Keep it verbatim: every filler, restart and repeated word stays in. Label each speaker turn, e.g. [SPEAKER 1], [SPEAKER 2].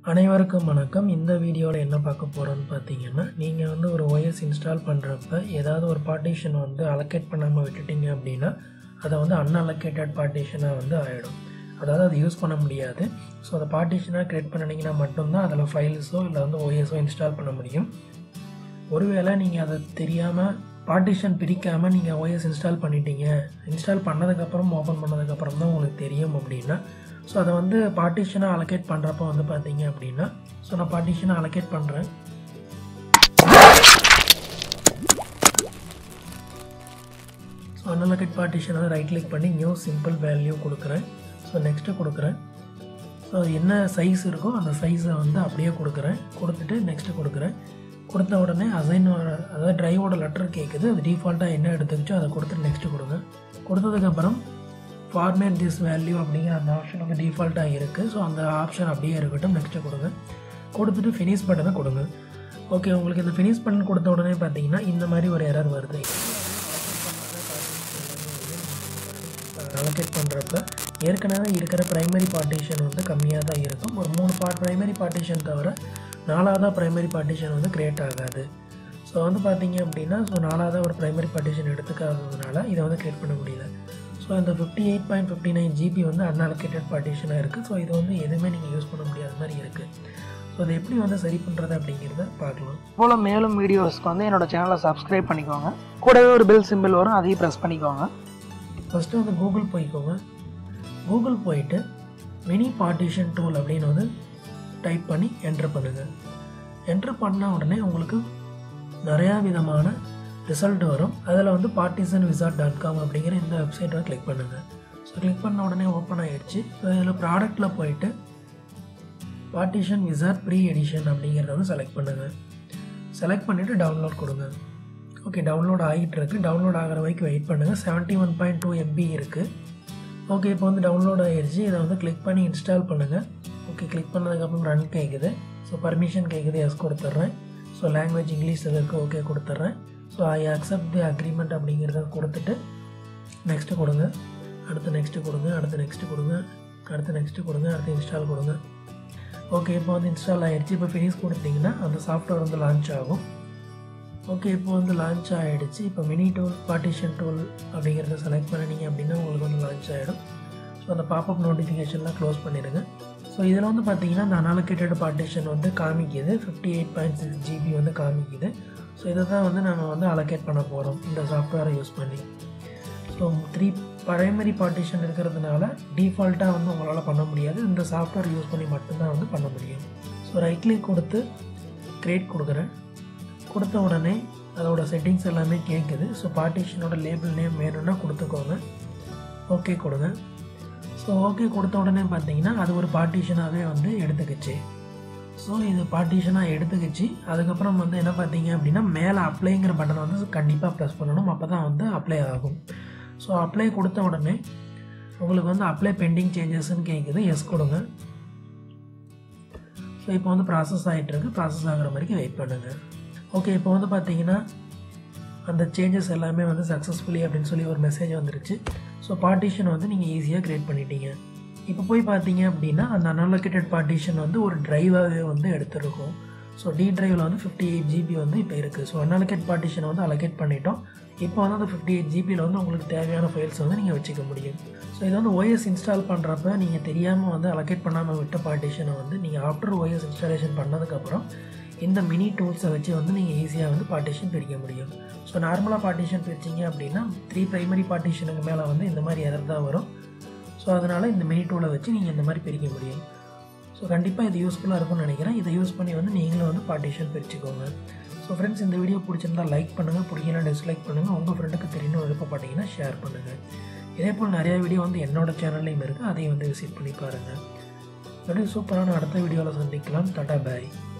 [SPEAKER 1] அனைவருக்கும் வணக்கம். இந்த வீடியோவில் என்ன பார்க்க போகிறோன்னு பார்த்தீங்கன்னா, நீங்கள் வந்து ஒரு ஓஎஸ் இன்ஸ்டால் பண்ணுறப்ப ஏதாவது ஒரு பார்ட்டிஷன் வந்து அலோகேட் பண்ணாமல் விட்டுட்டீங்க அப்படின்னா அதை வந்து அன்அலோகேட்டட் பார்ட்டிஷனாக வந்து ஆகிடும். அதாவது அது யூஸ் பண்ண முடியாது. ஸோ அதை பார்ட்டிஷனாக க்ரியேட் பண்ணிங்கன்னா மட்டும்தான் அதில் ஃபைல்ஸோ இல்லை வந்து ஓஎஸோ இன்ஸ்டால் பண்ண முடியும். ஒருவேளை நீங்கள் அதை தெரியாமல் பார்ட்டிஷன் பிரிக்காமல் நீங்கள் ஓஎஸ் இன்ஸ்டால் பண்ணிட்டீங்க, இன்ஸ்டால் பண்ணதுக்கப்புறம் ஓப்பன் பண்ணதுக்கப்புறம் தான் உங்களுக்கு தெரியும் அப்படின்னா, ஸோ அதை வந்து பார்ட்டிஷனாக அலோகேட் பண்ணுறப்ப வந்து பார்த்தீங்க அப்படின்னா, ஸோ நான் பார்ட்டிஷனாக அலோகேட் பண்ணுறேன். ஸோ அன்அலோகேட் பார்ட்டிஷன் வந்து ரைட் கிளிக் பண்ணி நியூ சிம்பிள் வேல்யூ கொடுக்குறேன். ஸோ நெக்ஸ்ட்டு கொடுக்குறேன். ஸோ என்ன சைஸ் இருக்கோ அந்த சைஸை வந்து அப்படியே கொடுக்குறேன். கொடுத்துட்டு நெக்ஸ்ட்டு கொடுக்குறேன். கொடுத்த உடனே அசைன் அதாவது ட்ரைவோட லெட்டர் கேட்குது. அது டிஃபால்ட்டாக என்ன எடுத்துக்கிச்சோ அதை கொடுத்துட்டு நெக்ஸ்ட்டு கொடுங்க. கொடுத்ததுக்கப்புறம் ஃபார்மேட் திஸ் வேல்யூ அப்படிங்கிற அந்த ஆப்ஷன் வந்து டிஃபால்ட்டாக இருக்குது. ஸோ அந்த ஆப்ஷன் அப்படியே இருக்கட்டும். நெக்ஸ்ட்டு கொடுங்க. கொடுத்துட்டு ஃபினிஷ் பட்டனை கொடுங்க. ஓகே, உங்களுக்கு இந்த ஃபினிஷ் பட்டன் கொடுத்த உடனே பார்த்தீங்கன்னா இந்த மாதிரி ஒரு எரர் வருது. அலோகேட் பண்ணுறப்ப ஏற்கனவே இருக்கிற ப்ரைமரி பார்ட்டிஷன் வந்து கம்மியாக தான் இருக்கும். ஒரு மூணு பார்ட் ப்ரைமரி பார்ட்டிஷன் தவிர நாலாவதாக ப்ரைமரி பார்ட்டிஷன் வந்து க்ரியேட் ஆகாது. ஸோ வந்து பார்த்தீங்க அப்படின்னா, ஸோ நாலாவதாக ஒரு ப்ரைமரி பார்ட்டிஷன் எடுத்துக்காததுனால இதை வந்து க்ரியேட் பண்ண முடியல. ஸோ இந்த fifty eight point fifty nine GB வந்து அன்அலோகேட்டட் பார்ட்டிஷனாக இருக்குது. ஸோ இது வந்து எதுவுமே நீங்கள் யூஸ் பண்ண முடியாத மாதிரி இருக்குது. ஸோ அதை எப்படி வந்து சரி பண்ணுறது அப்படிங்கிறத பார்க்கலாம்.
[SPEAKER 2] போல் மேலும் வீடியோஸ்க்கு வந்து என்னோடய சேனலை சப்ஸ்கிரைப் பண்ணிக்கோங்க. கூடவே ஒரு பெல் சிம்பிள் வரும், அதையும் ப்ரெஸ் பண்ணிக்கோங்க.
[SPEAKER 1] ஃபஸ்ட்டு வந்து கூகுள் போய்க்கோங்க. கூகுள் போயிட்டு மினி பார்ட்டிஷன் டூல் அப்படின்னு வந்து டைப் பண்ணி என்ட்ரு பண்ணுங்கள். என்ட்ரு பண்ண உடனே உங்களுக்கு நிறையா விதமான ரிசல்ட் வரும். அதில் வந்து பார்ட்டிஷன் விசார்ட் டாட் காம் அப்படிங்கிற இந்த வெப்சைட்டை கிளிக் பண்ணுங்கள். ஸோ கிளிக் பண்ண உடனே ஓப்பன் ஆகிடுச்சு. ஸோ இதில் ப்ராடக்ட்டில் போயிட்டு பார்ட்டிஷன் விசார்ட் ப்ரீ எடிஷன் அப்படிங்கிறத வந்து செலக்ட் பண்ணுங்கள். செலக்ட் பண்ணிவிட்டு டவுன்லோட் கொடுங்க. ஓகே, டவுன்லோட் ஆகிட்டு இருக்குது. டவுன்லோட் ஆகிற வரைக்கும் வெயிட் பண்ணுங்கள். Seventy one point two MB இருக்குது. ஓகே, இப்போ வந்து டவுன்லோட் ஆகிடுச்சு. இதை வந்து கிளிக் பண்ணி இன்ஸ்டால் பண்ணுங்கள். ஓகே, கிளிக் பண்ணதுக்கப்புறம் ரன் கேட்குது. ஸோ பர்மிஷன் கேட்குது, எஸ் கொடுத்துட்றேன். ஸோ லாங்குவேஜ் இங்கிலீஷ் இதற்கு ஓகே கொடுத்துட்றேன். So I accept the agreement அப்படிங்கிறத கொடுத்துட்டு நெக்ஸ்ட்டு கொடுங்க. அடுத்து நெக்ஸ்ட்டு கொடுங்க. அடுத்து நெக்ஸ்ட்டு கொடுங்க. அடுத்து நெக்ஸ்ட்டு கொடுங்க. அடுத்து இன்ஸ்டால் கொடுங்க. ஓகே, இப்போ வந்து இன்ஸ்டால் ஆகிடுச்சு. இப்போ ஃபினிஷ் கொடுத்தீங்கன்னா அந்த சாஃப்ட்வேர் வந்து லான்ச் ஆகும். ஓகே, இப்போ வந்து லான்ச் ஆகிடுச்சு. இப்போ மினி டூல் பார்ட்டிஷன் டூல் அப்படிங்கிறத செலக்ட் பண்ணிங்க அப்படின்னா உங்களுக்கு வந்து லான்ச் ஆகிடும். ஸோ அந்த பாப்அப் நோட்டிஃபிகேஷன்லாம் க்ளோஸ் பண்ணிடுங்க. ஸோ இதில் வந்து பார்த்தீங்கன்னா அந்த அன்அலோகேட்டட் பார்ட்டிஷன் வந்து காமிக்குது. Fifty eight point six GB வந்து காமிக்குது. ஸோ இதை தான் வந்து நம்ம வந்து அலோகேட் பண்ண போகிறோம் இந்த சாஃப்ட்வேரை யூஸ் பண்ணி. ஸோ த்ரீ ப்ரைமரி பார்ட்டிஷன் இருக்கிறதுனால டிஃபால்ட்டாக வந்து உங்களால் பண்ண முடியாது. இந்த சாஃப்ட்வேர் யூஸ் பண்ணி மட்டும்தான் வந்து பண்ண முடியும். ஸோ ரைட் கிளிக் கொடுத்து க்ரியேட் கொடுக்குறேன். கொடுத்த உடனே அதோட செட்டிங்ஸ் எல்லாமே கேட்குது. ஸோ பார்ட்டிஷனோட லேபிள் நேம் வேணும்னா கொடுத்துக்கோங்க. ஓகே கொடுங்க. ஸோ ஓகே கொடுத்த உடனே பார்த்தீங்கன்னா அது ஒரு பார்ட்டிஷனாகவே வந்து எடுத்துக்கிச்சு. ஸோ இது பார்ட்டிஷனாக எடுத்துக்கிச்சு. அதுக்கப்புறம் வந்து என்ன பார்த்தீங்க அப்படின்னா மேலே அப்ளைங்கிற பட்டனை வந்து கண்டிப்பாக ப்ரெஸ் பண்ணணும். அப்போ தான் வந்து அப்ளை ஆகும். ஸோ அப்ளை கொடுத்த உடனே உங்களுக்கு வந்து அப்ளை பெண்டிங் சேஞ்சஸ்ன்னு கேட்குது, எஸ் கொடுங்க. ஸோ இப்போ வந்து ப்ராசஸ் ஆகிட்டுருக்கு. ப்ராசஸ் ஆகிற வரைக்கும் வெயிட் பண்ணுங்கள். ஓகே, இப்போ வந்து பார்த்தீங்கன்னா அந்த சேஞ்சஸ் எல்லாமே வந்து சக்ஸஸ்ஃபுல்லி அப்படின்னு சொல்லி ஒரு மெசேஜ் வந்துருச்சு. ஸோ பார்ட்டிஷன் வந்து நீங்கள் ஈஸியாக க்ரியேட் பண்ணிட்டீங்க. இப்போ போய் பார்த்தீங்க அப்படின்னா அந்த அன்அலோகேட்டட் பார்ட்டிஷன் வந்து ஒரு ட்ரைவாகவே வந்து எடுத்துருக்கும். ஸோ டி ட்ரைவில் வந்து ஃபிஃப்டி எயிட் ஜிபி வந்து இப்போ இருக்குது. ஸோ அன்அலோகேட் பார்ட்டிஷனை வந்து அலோகேட் பண்ணிட்டோம். இப்போ வந்து அந்த ஃபிஃப்டி எயிட் ஜிபியில் வந்து உங்களுக்கு தேவையான ஃபைல்ஸ் வந்து நீங்கள் வச்சுக்க முடியும். ஸோ இது வந்து ஓஎஸ் இன்ஸ்டால் பண்ணுறப்ப நீங்கள் தெரியாமல் வந்து அலோகேட் பண்ணாமல் விட்ட பார்ட்டிஷனை வந்து நீங்கள் ஆஃப்டர் ஓஎஸ் இன்ஸ்டாலேஷன் பண்ணதுக்கப்புறம் இந்த மினி டூல்ஸை வச்சு வந்து நீங்கள் ஈஸியாக வந்து பார்ட்டிஷன் பிரிக்க முடியும். ஸோ நார்மலாக பார்ட்டிஷன் பிரிச்சிங்க அப்படின்னா த்ரீ ப்ரைமரி பார்ட்டிஷனுக்கு மேலே வந்து இந்த மாதிரி எரர் தான் வரும். ஸோ அதனால் இந்த மினி டூலை வச்சு நீங்கள் இந்த மாதிரி பிரிக்க முடியும். ஸோ கண்டிப்பாக இது யூஸ்ஃபுல்லாக இருக்கும்னு நினைக்கிறேன். இதை யூஸ் பண்ணி வந்து நீங்களும் வந்து பார்ட்டிஷன் பிரிச்சுக்கோங்க. ஸோ ஃப்ரெண்ட்ஸ், இந்த வீடியோ பிடிச்சிருந்தால் லைக் பண்ணுங்கள், பிடிக்கலாம் டிஸ்லைக் பண்ணுங்கள். உங்கள் ஃப்ரெண்டுக்கு தெரியணும் விருப்பப்பட்டீங்கன்னா ஷேர் பண்ணுங்கள். இதே போல் நிறையா வீடியோ வந்து என்னோடய சேனல்லையும் இருக்குது, அதையும் வந்து விசிட் பண்ணி பாருங்கள். மறுபடியும் சூப்பரான அடுத்த வீடியோவில் சந்திக்கலாம். டாடா பாய்.